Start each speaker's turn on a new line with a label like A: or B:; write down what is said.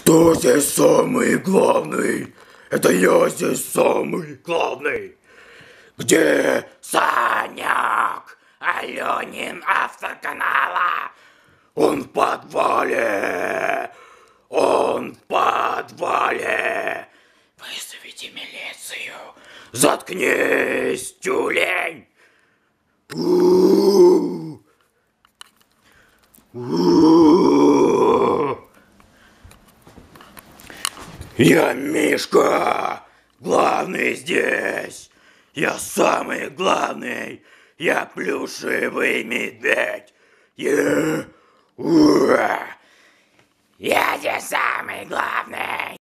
A: Кто здесь самый главный? Это я здесь самый главный. Где Саняк, Аленин автор канала? Он в подвале. Он в подвале. Вызовите милицию. Заткнись, тюлень. Я Мишка, главный здесь. Я самый главный. Я плюшевый медведь. Я здесь самый главный.